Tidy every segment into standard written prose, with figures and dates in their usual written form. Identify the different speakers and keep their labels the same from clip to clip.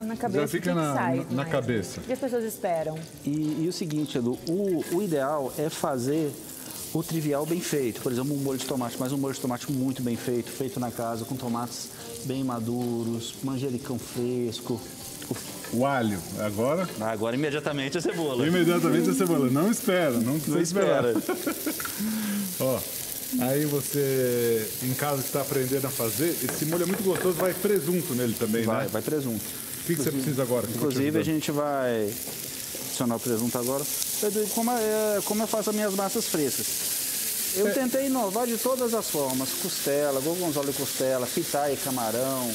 Speaker 1: Na cabeça,
Speaker 2: já fica na cabeça.
Speaker 1: O que as pessoas esperam?
Speaker 3: E o seguinte, Edu, o ideal é fazer o trivial bem feito. Por exemplo, um molho de tomate, mas um molho de tomate muito bem feito, feito na casa, com tomates bem maduros, manjericão fresco.
Speaker 2: O alho, agora?
Speaker 3: Agora, imediatamente, a cebola.
Speaker 2: Imediatamente a cebola. Não espera, não precisa esperar. Ó, aí você, em casa que está aprendendo a fazer, esse molho é muito gostoso, vai presunto nele também, né?
Speaker 3: Vai presunto.
Speaker 2: O que você precisa agora?
Speaker 3: Inclusive, a gente vai adicionar o presunto agora. Edu, como eu faço as minhas massas frescas? Eu tentei inovar de todas as formas. Costela, gorgonzola e costela, pitaia e camarão.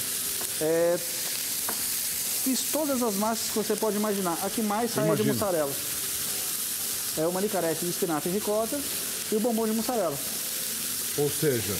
Speaker 3: Fiz todas as massas que você pode imaginar. A que mais sai é de mussarela. É o manicarete de espinafre e ricota e o bombom de mussarela.
Speaker 2: Ou seja,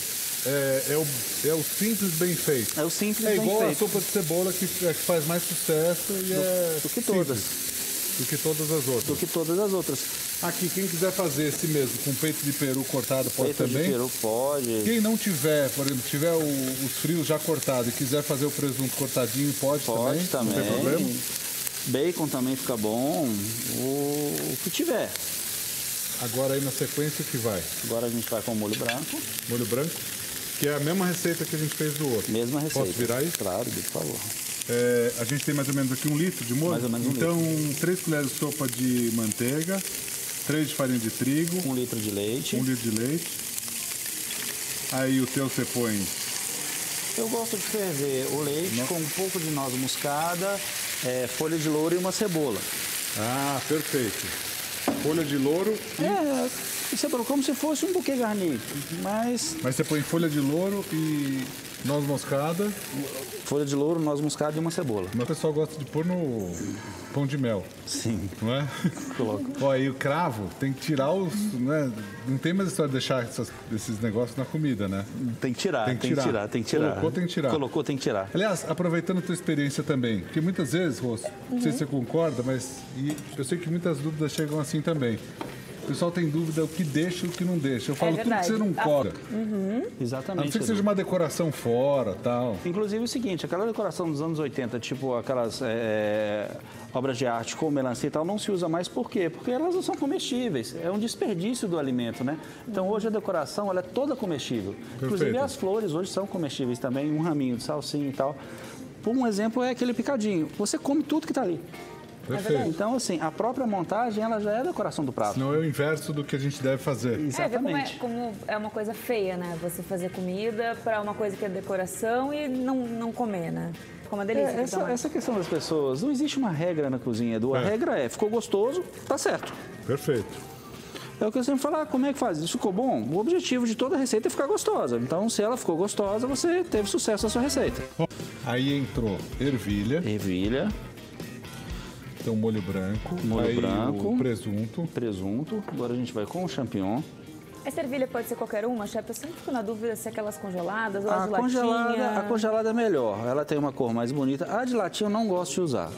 Speaker 2: é o simples bem feito.
Speaker 3: É o simples bem feito.
Speaker 2: É igual a sopa de cebola que faz mais sucesso e
Speaker 3: do que todas.
Speaker 2: Do que todas as outras.
Speaker 3: Do que todas as outras.
Speaker 2: Aqui, quem quiser fazer esse mesmo, com peito de peru cortado, pode também?
Speaker 3: Peito de peru pode.
Speaker 2: Quem não tiver, por exemplo, tiver os frios já cortados e quiser fazer o presunto cortadinho, pode também? Não tem problema?
Speaker 3: Bacon também fica bom, o que tiver.
Speaker 2: Agora aí na sequência o que vai?
Speaker 3: Agora a gente vai com o molho branco.
Speaker 2: Molho branco, que é a mesma receita que a gente fez do outro.
Speaker 3: Mesma receita.
Speaker 2: Posso virar isso?
Speaker 3: Claro, por favor.
Speaker 2: A gente tem mais ou menos aqui 1 litro de molho.
Speaker 3: Mais ou menos
Speaker 2: então,
Speaker 3: litro.
Speaker 2: 3 colheres de sopa de manteiga, 3 de farinha de trigo.
Speaker 3: 1 litro de leite.
Speaker 2: 1 litro de leite. Aí o teu você põe...
Speaker 3: Eu gosto de ferver o leite com um pouco de noz moscada, folha de louro e uma cebola.
Speaker 2: Ah, perfeito. Folha de louro e...
Speaker 3: cebola, como se fosse um buquê garni, mas
Speaker 2: você põe folha de louro e noz moscada.
Speaker 3: Folha de louro, noz moscada e uma cebola.
Speaker 2: O pessoal gosta de pôr no pão de mel.
Speaker 3: Sim.
Speaker 2: Não é?
Speaker 3: Coloco.
Speaker 2: Ó, e o cravo tem que tirar os... Né? Não tem mais história de deixar esses negócios na comida, né?
Speaker 3: Tem que tirar, tem que tirar.
Speaker 2: Colocou, tem que tirar.
Speaker 3: Colocou, tem que tirar.
Speaker 2: Aliás, aproveitando a tua experiência também, porque muitas vezes, Rô, não sei se você concorda, mas eu sei que muitas dúvidas chegam assim também. O pessoal tem dúvida o que deixa e o que não deixa. Eu falo tudo que você não cobra.
Speaker 3: Exatamente.
Speaker 2: A não ser que seja uma decoração fora, tal.
Speaker 3: Inclusive o seguinte, aquela decoração dos anos 80, tipo aquelas obras de arte com melancia e tal, não se usa mais. Por quê? Porque elas não são comestíveis. É um desperdício do alimento, né? Então hoje a decoração ela é toda comestível.
Speaker 2: Perfeito.
Speaker 3: Inclusive as flores hoje são comestíveis também, um raminho de salsinha e tal. Por um exemplo é aquele picadinho. Você come tudo que está ali.
Speaker 2: Perfeito.
Speaker 3: Então, assim, a própria montagem, ela já é a decoração do prato.
Speaker 2: Senão é o inverso do que a gente deve fazer.
Speaker 3: Exatamente.
Speaker 1: Como é uma coisa feia, né? Você fazer comida para uma coisa que é decoração e não comer, né? Ficou uma delícia.
Speaker 3: Essa questão das pessoas, não existe uma regra na cozinha, Edu. A regra ficou gostoso, tá certo.
Speaker 2: Perfeito.
Speaker 3: É o que eu sempre falo, como é que faz? Isso ficou bom? O objetivo de toda receita é ficar gostosa. Então, se ela ficou gostosa, você teve sucesso na sua receita.
Speaker 2: Aí entrou ervilha.
Speaker 3: Ervilha.
Speaker 2: Então, molho branco.
Speaker 3: Molho branco.
Speaker 2: O presunto.
Speaker 3: Presunto. Agora a gente vai com o champignon.
Speaker 1: Essa ervilha pode ser qualquer uma, chefe? Eu sempre fico na dúvida se é aquelas congeladas ou as de
Speaker 3: latinha. A congelada é melhor. Ela tem uma cor mais bonita. A de latinha eu não gosto de usar.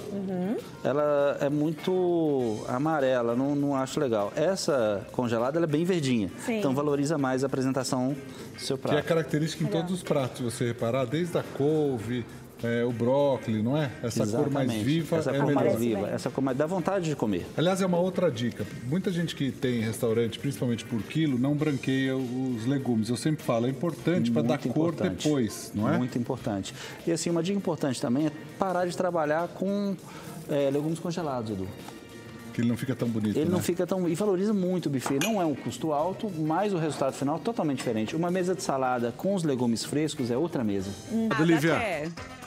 Speaker 3: Ela é muito amarela, não acho legal. Essa congelada ela é bem verdinha.
Speaker 1: Sim.
Speaker 3: Então valoriza mais a apresentação do seu prato.
Speaker 2: Que é característica em todos os pratos, se você reparar, desde a couve... o brócolis, não é? Essa cor mais viva
Speaker 3: essa
Speaker 2: é
Speaker 3: cor
Speaker 2: melhor.
Speaker 3: Mais viva, essa cor mais dá vontade de comer.
Speaker 2: Aliás, é uma outra dica. Muita gente que tem restaurante, principalmente por quilo, não branqueia os legumes. Eu sempre falo, é importante para dar cor depois, não é?
Speaker 3: Muito importante. E assim, uma dica importante também é parar de trabalhar com legumes congelados, Edu.
Speaker 2: Que ele não fica tão bonito,
Speaker 3: Ele não fica tão... E valoriza muito o buffet. Não é um custo alto, mas o resultado final é totalmente diferente. Uma mesa de salada com os legumes frescos é outra mesa.
Speaker 2: Olivia,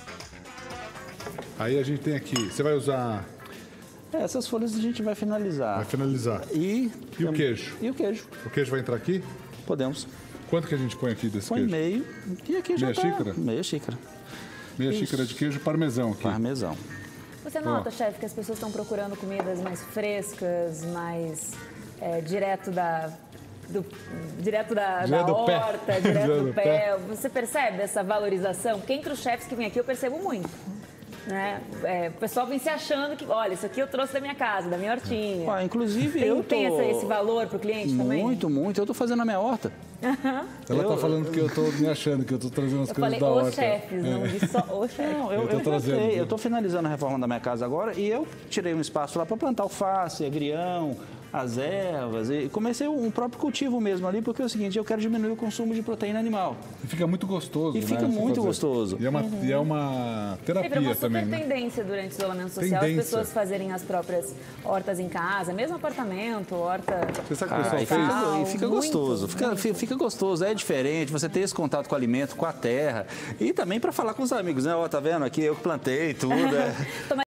Speaker 2: aí a gente tem aqui... Você vai usar...
Speaker 3: Essas folhas a gente vai finalizar.
Speaker 2: Vai finalizar.
Speaker 3: E
Speaker 2: o queijo?
Speaker 3: E o queijo.
Speaker 2: O queijo vai entrar aqui?
Speaker 3: Podemos.
Speaker 2: Quanto que a gente põe aqui desse
Speaker 3: queijo?
Speaker 2: Põe
Speaker 3: meio. E aqui já
Speaker 2: meia xícara?
Speaker 3: Meia xícara.
Speaker 2: Meia xícara de queijo parmesão aqui.
Speaker 3: Parmesão.
Speaker 1: Você nota, chefe, que as pessoas estão procurando comidas mais frescas, mais direto da horta, direto do pé. Você percebe essa valorização? Porque entre os chefes que vêm aqui eu percebo muito. né? O pessoal vem se achando que, olha, isso aqui eu trouxe da minha casa, da minha hortinha.
Speaker 3: Inclusive,
Speaker 1: tem esse valor para o cliente também?
Speaker 3: Muito, muito. Eu estou fazendo a minha horta.
Speaker 2: Ela está falando que eu estou me achando, que eu estou trazendo as coisas da horta.
Speaker 1: Eu falei os chefes, não disse só os chefes.
Speaker 3: Não, eu estou finalizando a reforma da minha casa agora e eu tirei um espaço lá para plantar alface, agrião, as ervas e comecei um próprio cultivo mesmo ali, porque é o seguinte, eu quero diminuir o consumo de proteína animal.
Speaker 2: E fica muito gostoso,
Speaker 3: E fica muito gostoso.
Speaker 2: E é uma terapia
Speaker 1: uma
Speaker 2: também,
Speaker 1: super
Speaker 2: né?
Speaker 1: tendência durante o isolamento social, as pessoas fazerem as próprias hortas em casa, mesmo apartamento, horta...
Speaker 2: Você sabe o que o pessoal fez?
Speaker 3: E fica gostoso, fica gostoso, é diferente, você ter esse contato com o alimento, com a terra e também para falar com os amigos, né? Ó, tá vendo aqui, eu que plantei tudo.